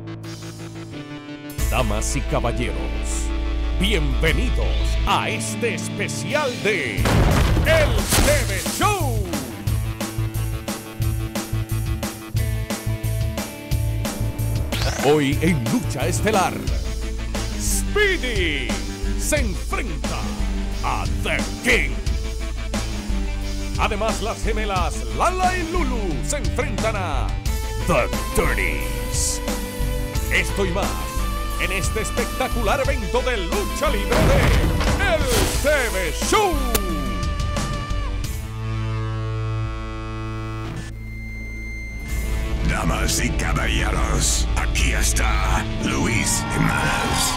Damas y caballeros, bienvenidos a este especial de El TV Show. Hoy en lucha estelar, Speedy se enfrenta a The King. Además, las gemelas Lala y Lulu se enfrentan a The Dirties. Esto y más en este espectacular evento de lucha libre de El TV Show. Damas y caballeros, aquí está Luis Jiménez.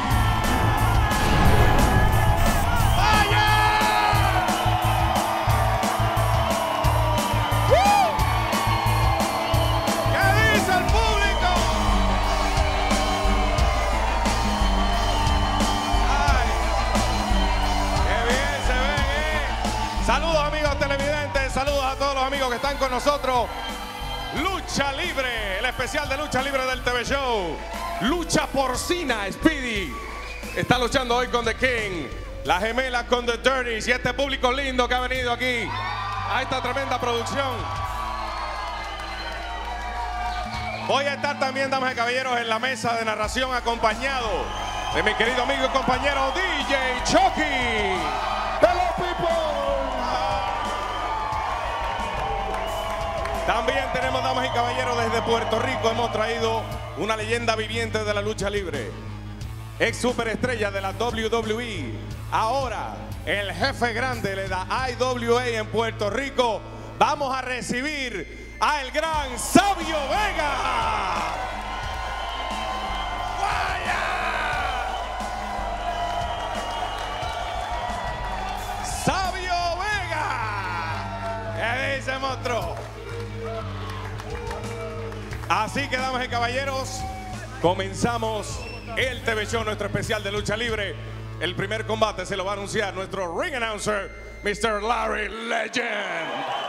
Saludos amigos televidentes, saludos a todos los amigos que están con nosotros. Lucha Libre, el especial de Lucha Libre del TV Show. Lucha porcina, Speedy está luchando hoy con The King. Las gemelas con The Dirties y este público lindo que ha venido aquí a esta tremenda producción. Voy a estar también, damas y caballeros, en la mesa de narración acompañado de mi querido amigo y compañero DJ Chucky. Hello people. También tenemos, damas y caballeros, desde Puerto Rico hemos traído una leyenda viviente de la lucha libre. Ex superestrella de la WWE. Ahora el jefe grande de la IWA en Puerto Rico. Vamos a recibir al gran Sabio Vega. Sabio Vega. ¿Qué dice, monstruo? Así que, damas y caballeros, comenzamos el TV Show, nuestro especial de lucha libre. El primer combate se lo va a anunciar nuestro ring announcer, Mr. Larry Legend.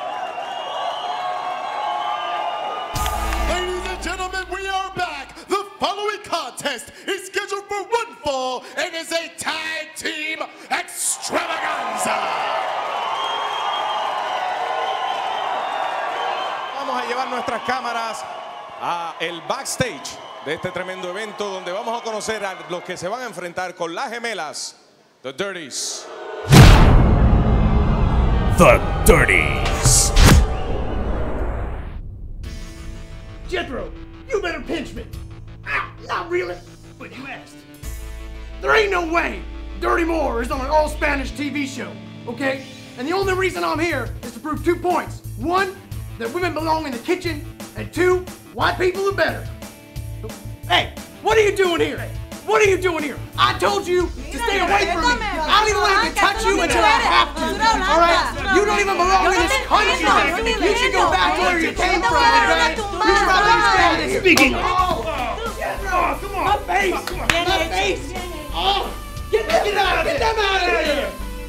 Ladies and gentlemen, we are back. The following contest is scheduled for one fall and is a tag team extravaganza. Vamos a llevar nuestras cámaras a el backstage de este tremendo evento donde vamos a conocer a los que se van a enfrentar con las gemelas, The Dirties. The Dirties. Jethro, you better pinch me. Ah, not really, but you asked. There ain't no way Dirty Moore is on an all-Spanish TV show, okay? And the only reason I'm here is to prove 2 points. 1, that women belong in the kitchen, and 2, white people are better. Hey, what are you doing here? What are you doing here? I told you to stay away from me. I don't even let me touch you until I have to. All right? You don't even belong in this country. You should go back to where you came from, okay? You should probably understand this. Speaking of. Oh, come on. My face. My face. Oh, get out of here. Get them out of here.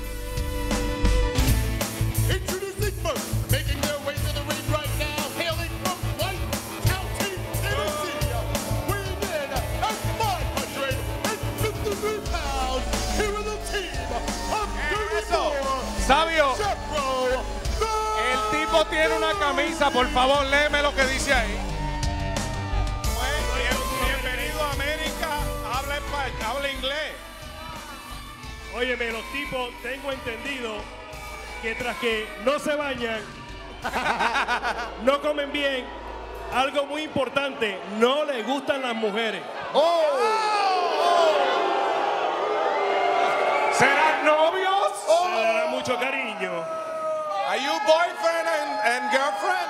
Introducing first, making their way to the ring right now, hailing from White County, Tennessee, weighing in at 553 pounds. Here is the team of Dirty Moore, Sabio, Jethro, el tipo tiene una camisa, por favor, léeme lo que dice ahí. Bienvenido a América, habla inglés. Óyeme, los tipos, tengo entendido que tras que no se bañan, no comen bien, algo muy importante, no les gustan las mujeres. ¿Serán novios? Se dará mucho cariño. Are you boyfriend and girlfriend?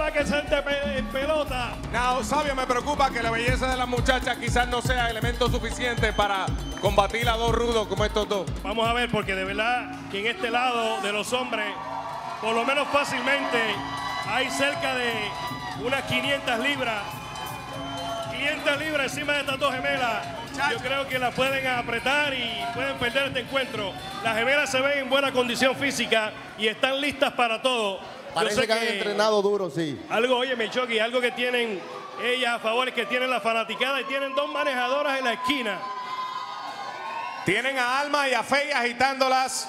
va a quedar en pelota. No, sabio, me preocupa que la belleza de las muchachas quizás no sea elemento suficiente para combatir a dos rudos como estos dos. Vamos a ver, porque de verdad que en este lado de los hombres, por lo menos fácilmente, hay cerca de unas 500 libras. 500 libras encima de estas dos gemelas. Yo creo que las pueden apretar y pueden perder este encuentro. Las gemelas se ven en buena condición física y están listas para todo. Parece que han entrenado duro, sí. Algo, oye, Michoki, algo que tienen ellas a favor es que tienen la fanaticada y tienen dos manejadoras en la esquina. Tienen a Alma y a Faye agitándolas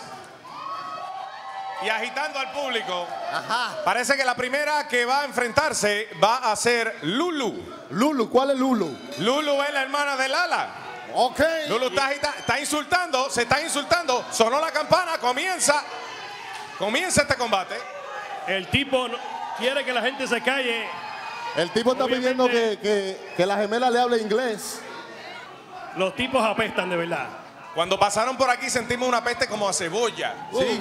y agitando al público. Ajá. Parece que la primera que va a enfrentarse va a ser Lulu. Lulu, ¿cuál es Lulu? Lulu es la hermana de Lala. Ok. Lulu está insultando, se está insultando. Sonó la campana, comienza este combate. El tipo quiere que la gente se calle. El tipo está pidiendo que la gemela le hable inglés. Los tipos apestan de verdad. Cuando pasaron por aquí sentimos una peste como a cebolla. Sí.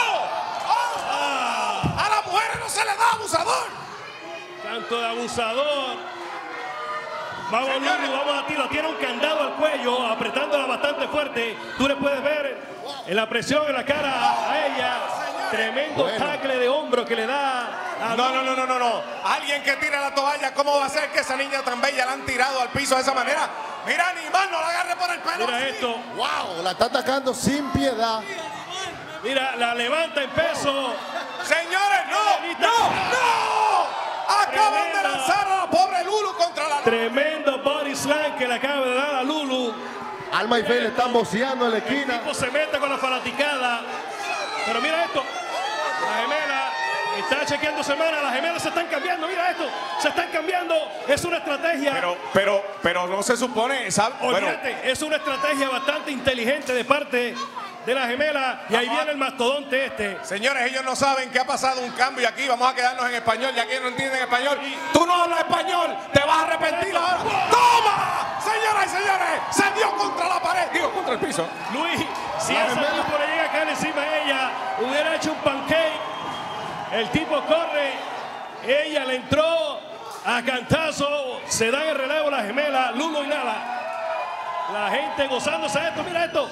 A las mujeres no se le da abusador. Tanto de abusador. Vamos, Señores. Lulu, vamos a tiro. Tiene un candado al cuello, apretándola bastante fuerte. Tú le puedes ver en la presión en la cara a ella. Tremendo tackle de hombro que le da a No. Alguien que tire la toalla, ¿cómo va a ser que esa niña tan bella la han tirado al piso de esa manera? Mira, animal, no la agarre por el pelo. Mira esto. Wow, la está atacando sin piedad. Mira, la levanta en peso. Señores, no. Acaban de lanzar a la pobre Lulu contra la... Tremendo body slam que le acaba de dar a Lulu. Alma y Faye le están boceando en la El esquina. tipo se mete con la fanaticada. Pero mira esto. La gemela está chequeando semana. Las gemelas se están cambiando. Mira esto. Se están cambiando. Es una estrategia. Pero no se supone, ¿sabes? Olvídate, es una estrategia bastante inteligente de parte de la gemela. Y ahí viene el mastodonte este. Señores, ellos no saben que ha pasado un cambio aquí. Vamos a quedarnos en español, ya que ellos no entienden español. Tú no hablas español, te vas a arrepentir ahora. ¡Toma! Señoras y señores, se dio contra la pared. Digo, contra el piso. Luis, si esa tipo le llega a caer encima de ella, hubiera hecho un pancake. El tipo corre. Ella le entró a cantazo. Se dan el relevo las gemelas, Lulu y Lala. La gente gozándose de esto. Mira esto.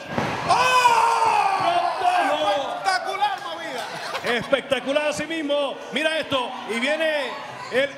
Espectacular movida. Espectacular así mismo. Mira esto. Y viene el...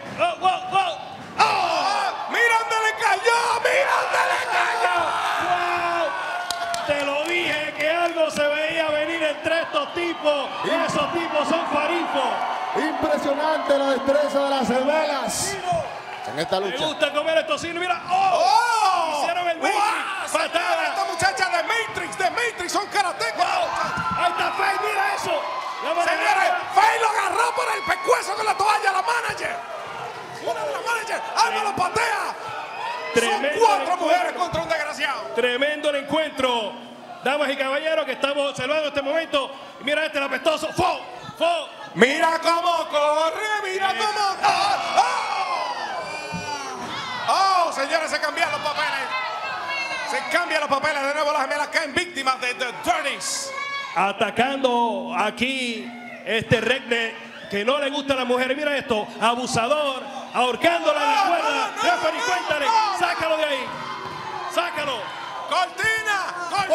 ¡Mira dónde le cayó! ¡Mira dónde le cayó! ¡Wow! Te lo dije que algo se veía venir entre estos tipos. Esos tipos son farifos. Impresionante la destreza de las gemelas en esta Me lucha. gusta comer el tocino. Mira. Hicieron el ¡Wow! Matrix. Señores, Patada. estas muchachas de Matrix son karatecas. Ahí está Faye. Mira eso. La Señores, manejadora. Faye lo agarró por el pescuezo con la toalla, la manager. Una de las managers, Alma lo patea. Tremendo Son 4 encuentro. mujeres contra un desgraciado. Tremendo el encuentro. Damas y caballeros que estamos observando este momento. Y mira este el apestoso. ¡Fo! Mira cómo corre, mira cómo... ¡Oh! Señores, se cambian los papeles. Se cambian los papeles. De nuevo las gemelas caen víctimas de The Dirties. Atacando aquí este redneck que no le gusta a las mujeres. Mira esto, abusador, ahorcándola en la cuerda. Referee, cuéntale, sácalo de ahí. Sácalo. ¡Cortina!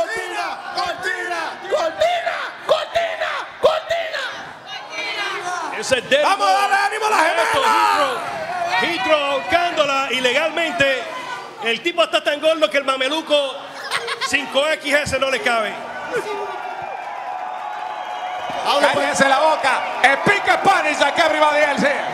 Ese es Denver. ¡Vamos a darle ánimo a la gemela! Hitro ahorcándola ilegalmente. El tipo está tan gordo que el mameluco 5XS no le cabe. ¡Cállense la boca! ¡Speak Spanish like everybody else here!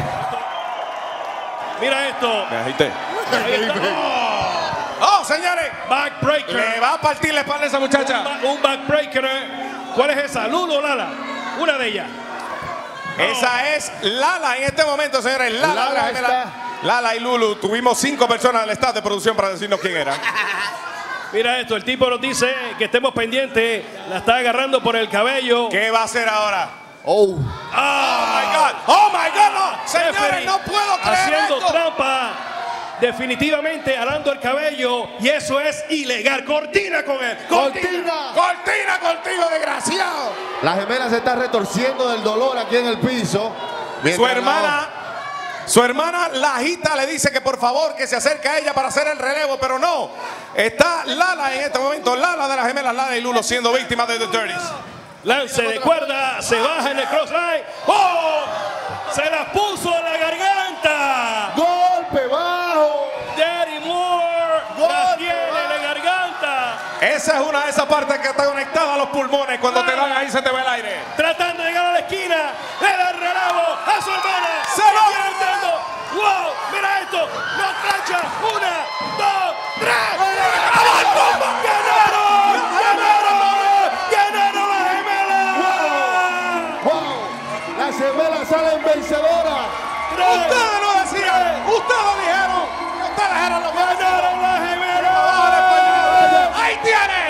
Mira esto. Me agité. Ahí está. ¡Oh, señores! Backbreaker. Le va a partir la espalda a esa muchacha. Un backbreaker. ¿Cuál es esa? ¿Lulu o Lala? Una de ellas. Esa es Lala en este momento, señores. Lala está. Lala y Lulu. Tuvimos 5 personas del staff de producción para decirnos quién era. Mira esto, el tipo nos dice que estemos pendientes. La está agarrando por el cabello. ¿Qué va a hacer ahora? Oh. ¡Oh, my God! ¡Oh, my God! No. Señores, Referee no puedo creer haciendo esto. trampa. Definitivamente alando el cabello. Y eso es ilegal. Cortina con él. ¡Cortina! ¡Cortina contigo, desgraciado! La gemela se está retorciendo del dolor aquí en el piso. Su hermana Su hermana Lajita le dice que por favor que se acerque a ella para hacer el relevo, pero no. Está Lala en este momento, Lala de las gemelas Lala y Lulo siendo víctima de The Dirties. Lance de cuerda, se baja en el crossline. ¡Oh! Se la puso en la garganta. Golpe bajo. Daddy Moore la tiene en la garganta. Esa es una de esas partes que está conectada a los pulmones. Cuando te dan ahí se te ve el aire. Tratando de llegar a la esquina, le da el relevo a su hermana. ¡Se lo Sigue intentando. ¡Wow! ¡Mira esto! ¡No plancha! ¡Una, dos, tres! ¡Ganaron! ¡Ganaron! ¡Ganaron las gemelas! Wow. Las gemelas salen vencedoras. Ustedes lo decían, ustedes lo dijeron. Ustedes eran los que ¡Ganaron las gemelas! ¡Ahí tiene!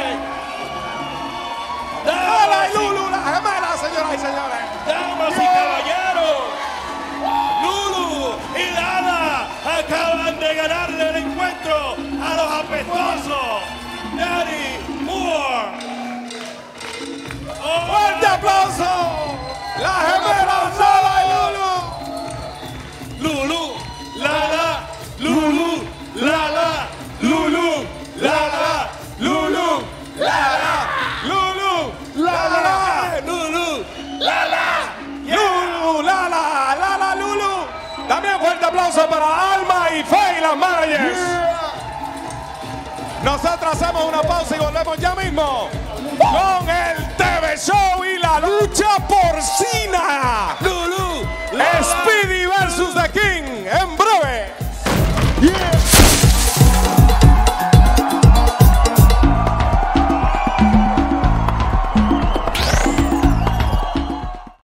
Lala y Lulu, las gemelas, señoras y señores. Damas y caballeros, Lulu y Lala acaban de ganarle el encuentro a los apestosos Daddy Moore. ¡Fuerte aplauso! Las gemelas, Lala y Lulu. Lulu, Lala, Lulu, Lala, Lulu, Lala, Lulu, Lala, Lulu, Lala, Lulu, Lala, Lulu, Lala, Lala, Lulu. También fuerte aplauso para Alma y Faye, las managers. Nosotros hacemos una pausa y volvemos ya mismo con el TV Show y la lucha porcina. Lulu, Speedy versus The King en breve. Yeah.